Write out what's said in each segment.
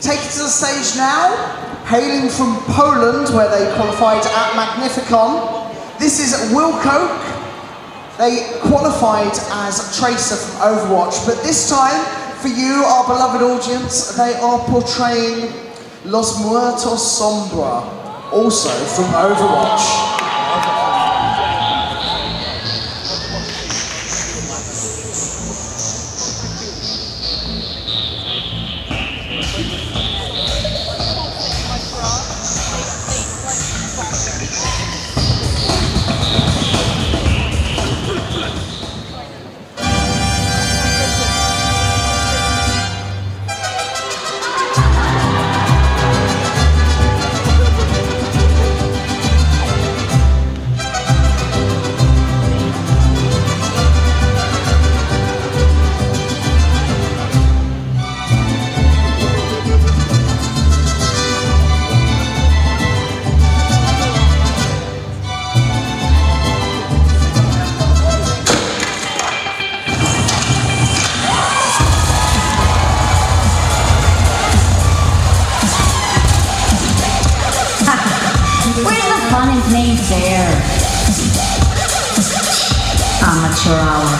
Taken to the stage now, hailing from Poland, where they qualified at Magnificon. This is Wilco. They qualified as Tracer from Overwatch, but this time, for you, our beloved audience, they are portraying Los Muertos Sombra, also from Overwatch. Playing fair. Amateur hour.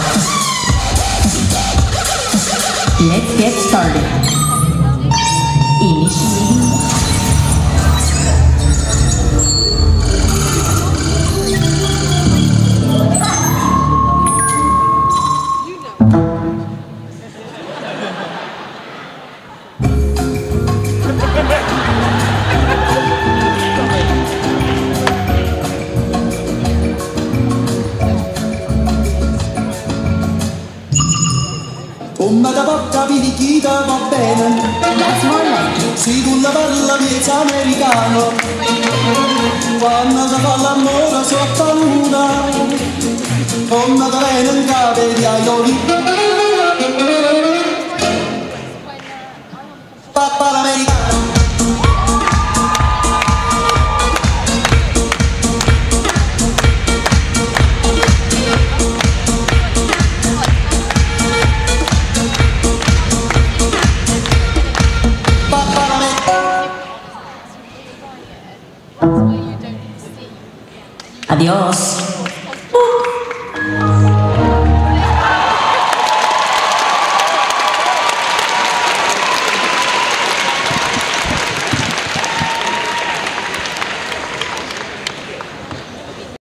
Let's get started. Initiating. Come da porta pirichita va bene. That's more like it. Se tu la parla piezza americano, quando si fa l'amore sotto la luna, come da bene in cave di aioli. Papà l'americano. Adios.